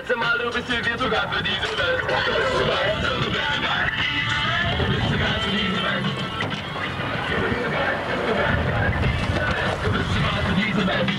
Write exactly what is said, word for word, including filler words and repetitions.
letzte Mal, du bist hier, wir sogar für diese Welt. Du bist zu weit, du bist zu weit. Du bist zu weit für diese Welt. Du bist zu weit, du bist zu weit. Du bist zu weit für diese Welt.